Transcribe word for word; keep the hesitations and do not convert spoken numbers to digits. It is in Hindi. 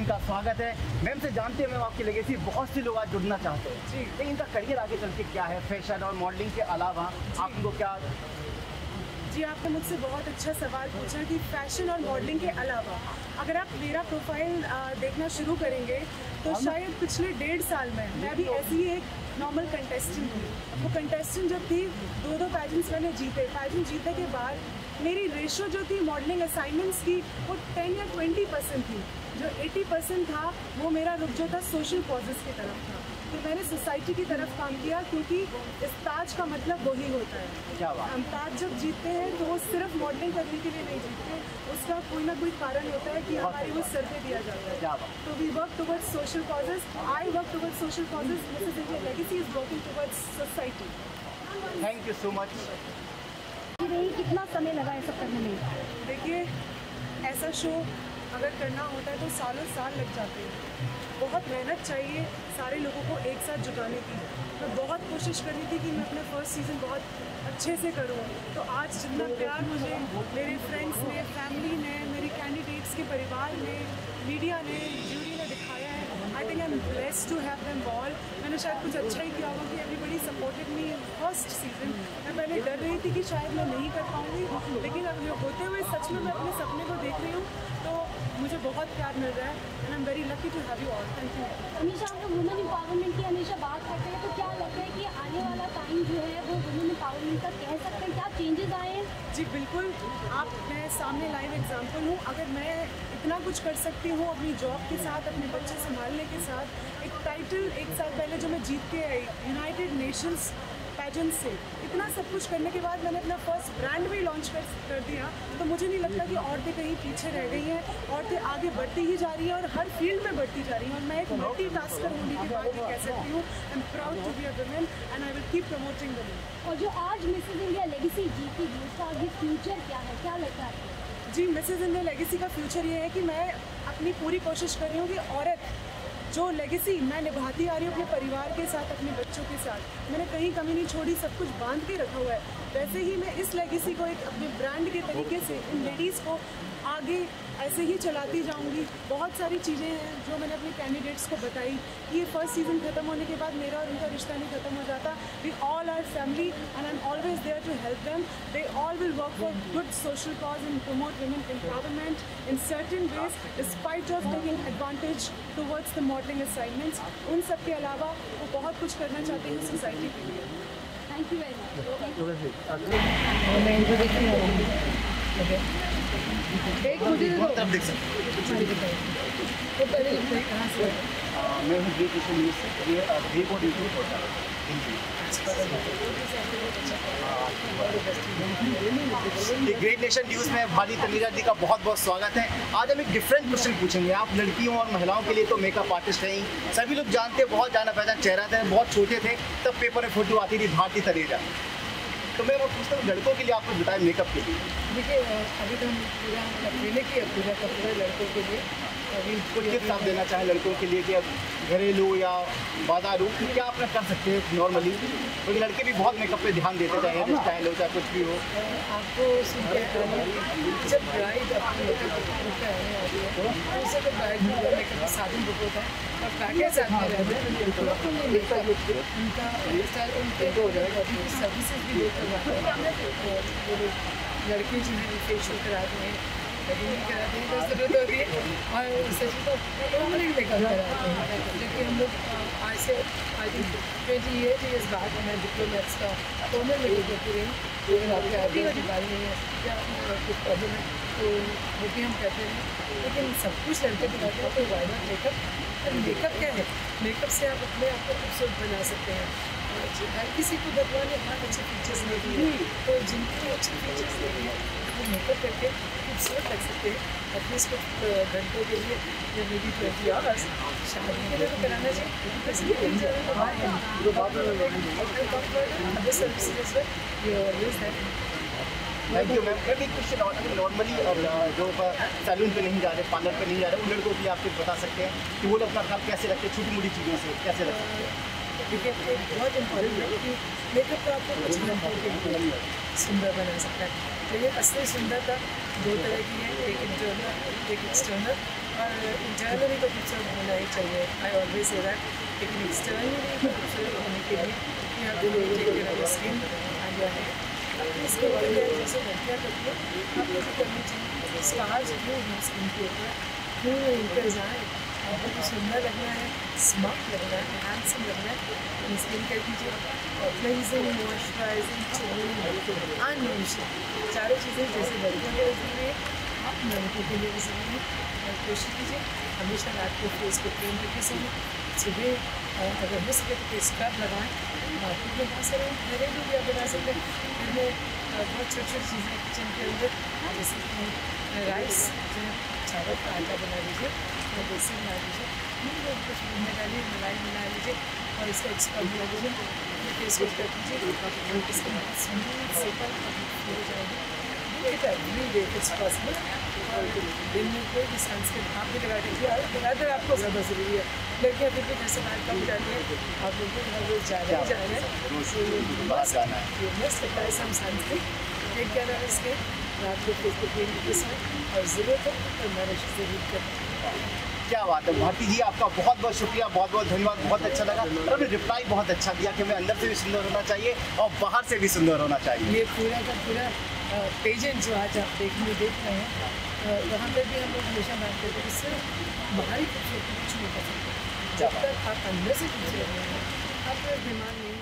मैम का स्वागत है। मैम से जानते हैं मैम आपकी लेगेसी, बहुत से लोग आज जुड़ना चाहते हैं जी, लेकिन इनका करियर आगे चल के क्या है, फैशन और मॉडलिंग के अलावा आपको क्या? जी, आपने मुझसे बहुत अच्छा सवाल पूछा कि फैशन और मॉडलिंग के अलावा अगर आप मेरा प्रोफाइल देखना शुरू करेंगे तो शायद पिछले डेढ़ साल में मैं भी ऐसी ही एक नॉर्मल कंटेस्टेंट थी। वो कंटेस्टेंट जब थी, दो दो पैजेंट्स मैंने जीते। पैजेंट जीतने के बाद मेरी रेशो जो थी मॉडलिंग असाइनमेंट्स की वो टेन या ट्वेंटी परसेंट थी। जो एटी परसेंट था वो मेरा रुख जो था सोशल कॉजेज़ की तरफ था। तो मैंने सोसाइटी की तरफ काम किया, क्योंकि इस ताज का मतलब वही होता है। क्या बात? हम ताज जब जीतते हैं तो वो सिर्फ मॉडलिंग करने के लिए नहीं जीतते, उसका कोई ना कोई कारण होता है कि हमारे वो सर पे दिया जाता है। क्या बात? तो we work towards social causes, I work towards social causes, Mrs India legacy is working towards society. Thank you so much. कितना समय लगा है सब करने में? देखिए, ऐसा शो अगर करना होता है तो सालों साल लग जाते हैं। बहुत मेहनत चाहिए सारे लोगों को एक साथ जुटाने की। मैं बहुत कोशिश कर रही थी कि मैं अपना फर्स्ट सीज़न बहुत अच्छे से करूं। तो आज जितना प्यार मुझे मेरे फ्रेंड्स ने, फैमिली ने, मेरे कैंडिडेट्स के परिवार ने, मीडिया ने, ज्यूरी ने दिखाया है, I think I am blessed to have them all. मैंने शायद कुछ अच्छा ही किया होगा कि everybody supported me first season. मैं पहले डर रही थी कि शायद मैं नहीं कर पाऊँगी, लेकिन अब होते हुए सच में मैं अपने सपने को देख रही हूँ तो मुझे बहुत प्यार मिल रहा है and I am very lucky to have you all. Thank you. हमेशा हम लोग वुमेन एम्पावरमेंट की हमेशा बात करते हैं, तो क्या लगता है कि आने वाला टाइम जो है वो वुमेन एम्पावरमेंट का कह सकते हैं? क्या चेंजेस आए हैं? जी बिल्कुल, आप मैं सामने लाइव एग्जांपल हूँ। अगर मैं इतना कुछ कर सकती हूँ अपनी जॉब के साथ, अपने बच्चे संभालने के साथ, एक टाइटल एक साल पहले जो मैं जीत के आई यूनाइटेड नेशंस पैजेंट से, इतना सब कुछ करने के बाद मैंने अपना फर्स्ट ब्रांड भी लॉन्च कर कर दिया, तो मुझे नहीं लगता कि औरतें कहीं पीछे रह गई हैं। औरतें आगे बढ़ती ही जा रही हैं और हर फील्ड में बढ़ती जा रही हैं। और मैं एक मल्टी टास्कर होने के बाद ये कह सकती हूँ, I am proud to be a women and I will keep promoting women. और जो आज मिसेस इंडिया लेगेसी जीतेगी उसका आगे फ्यूचर क्या है, क्या लगता है? जी, मिसेस इंडिया लेगेसी का फ्यूचर ये है कि मैं अपनी पूरी कोशिश कर रही हूँ कि औरत जो लेगेसी मैं निभाती आ रही हूँ अपने परिवार के साथ, अपने बच्चों के साथ, मैंने कहीं कमी नहीं छोड़ी, सब कुछ बांध के रखा हुआ है। वैसे ही मैं इस लेगेसी को एक अपने ब्रांड के तरीके से इन लेडीज़ को आगे ऐसे ही चलाती जाऊंगी। बहुत सारी चीज़ें हैं जो मैंने अपने कैंडिडेट्स को बताई कि ये फर्स्ट सीज़न ख़त्म होने के बाद मेरा और उनका रिश्ता नहीं ख़त्म हो जाता। We all are family and I am always there to help them. They all will work for good social cause and promote women empowerment in certain ways despite of taking advantage towards the modelling assignments. उन सब के अलावा वो बहुत कुछ करना चाहते हैं सोसाइटी के लिए। Thank you very much. एक मुझे तरफ देख सकते तो पहले लगता है कहाँ से? मैं हूँ ग्रेट नेशन न्यूज़ से। ये ग्रेट और यूट्यूब होता है ये ग्रेट नेशन न्यूज़ में भाली तनीजा जी का बहुत बहुत स्वागत है। आज हम एक डिफरेंट क्वेश्चन पूछेंगे। आप लड़कियों और महिलाओं के लिए तो मेकअप आर्टिस्ट हैं, सभी लोग जानते हैं, बहुत जाना पहचान चेहरा था। बहुत छोटे थे तब पेपर में फोटो आती थी भारती तनीजा। तो मैं वो पूछता हूँ लड़कों के लिए आपको बताया मेकअप के लिए। देखिए, अभी तो हम पूरा अकेले की पूजा का पूरा लड़कों के लिए अभी कुछ टिप्स आप देना चाहें लड़कों के लिए कि अब घरेलू या बाजारू क्या आप कर सकते हैं नॉर्मली, क्योंकि लड़के भी बहुत मेकअप पे ध्यान देते, चाहे हेयर स्टाइल हो चाहे कुछ भी हो। आपको जब ब्राइड अपने मेकअप होता है उससे तो ब्राइड मेकअप का साधन बुक होता है और पैकेज साथ में रहते हैं, उनका हेयर स्टाइल उनके हो जाएगा, सर्विसेज भी लेकर जाते हैं। लड़के जिन्हें फेशियल कराते हैं, कटिंग भी कराते हैं जब जरूरत होती है, और सच तो नॉर्मली मेकअप कराते हैं। जबकि हम लोग आज से I think twenty eight years बाद मैं डिप्लोमेट्स का कॉमन मेकअप करती रही। अगर आपके आगे की बारी नहीं है या कुछ प्रॉब्लम है तो वो भी हम करते हैं, लेकिन सब कुछ लड़के भी करते हैं। तो वाई नॉट मेकअप? मेकअप क्या है? मेकअप से आप अपने आप को खूबसूरत बना सकते हैं। हर किसी को भगवान ने बहुत अच्छे फीचर्स दे दिए, तो जिनको अच्छे फीचर्स दे दिए वो मेकअप करके खूबसूरत लग सकते हैं। एटलीस्ट कुछ घंटों के लिए या मे बी ट्वेंटी आवर्स शादी के लिए तो कराना चाहिए। वैसे भी कई जगह सर्विसेज है। Thank you ma'am. एक क्वेश्चन और, नॉर्मली जो सैलून पे नहीं जा रहे, पार्लर पे नहीं जा रहे, उन लड़कों के लिए आप कुछ बता सकते हैं कि वो लोग अपना काम कैसे रखते हैं, छोटी मोटी चीज़ों से कैसे रख सकते हैं? देखिए, एक बहुत इम्पोर्टेंट है कि मेकअप तो आपको कुछ लड़कों के सुंदर बना सकता है, लेकिन असली सुंदरता दो तरह की है, एक इंटरनल एक एक्सटर्नल। और इंटरनली तो खूबसूरत होना ही चाहिए, आई ऑलवेज से दैट, लेकिन एक्सटर्नली खूबसूरत होने के लिए you have to take care of your skin and your hair. अपनी स्किन के लिए जैसे लड़कियाँ करती है आपको भी करनी चाहिए। स्टार्स क्यों हैं स्किन के ऊपर, क्यों रिंकल्स आए, आपको सुंदर लगना है, स्मार्ट लगना है, हैंडसम लगना है, अपनी स्किन केयर कीजिए। और क्लेंजिंग, मॉइस्चराइजिंग, टोनिंग, अनयूजल चारों चीज़ें जैसे लड़कियों के लिए ज़रूरी है, आप लड़कों के लिए भी ज़रूरी है। और कोशिश कीजिए हमेशा रात को फेस को क्लीन रखिए, सही सुबह अगर हो सके तो फेस स्क्रब लगाएं। मार्केट में बहुत सारे घरेलू भी आप बना सकते हैं, घर में बहुत छोटी छोटी चीज़ें किचन के अंदर, जैसे कि राइस जो है चावल का आटा बना लीजिए और बेसन बना लीजिए, कुछ में डालिए, मलाई बना लीजिए और इसका एक स्क्रब बना लीजिए, अपने फेस को स्क्रब कीजिए, इसके बाद स्मूथ सिंपल हो जाएगी। It every day it's possible. और दिन में कोई भी सनस्क्रीन आप भी लगा दीजिए, अगर आपको ज़्यादा ज़रूरी है। लड़कियाँ फिर भी जैसे बात कम जाती है, आप लोग हर रोज़ जा रहे हैं जा रहे हैं बाहर जाना है। Must apply some sunscreen, take care of skin, रात को फेस को क्लीन रखिए और ज़रूरत हो तो मैरिज ज़रूर करें। क्या बात है भारती जी, आपका बहुत बहुत शुक्रिया, बहुत बहुत धन्यवाद, बहुत अच्छा लगा और आपने रिप्लाई बहुत अच्छा दिया कि हमें अंदर से भी सुंदर होना चाहिए और बाहर से भी सुंदर होना चाहिए। ये पूरा का पूरा पेजेंट जो आज आप देखने देख रहे हैं, वहाँ पर भी हम लोग हमेशा बात करते हैं कि सिर्फ बाहरी खूबसूरती कुछ नहीं कर सकते, जब तक आप अंदर से खूबसूरत नहीं हैं, आप दिमाग नहीं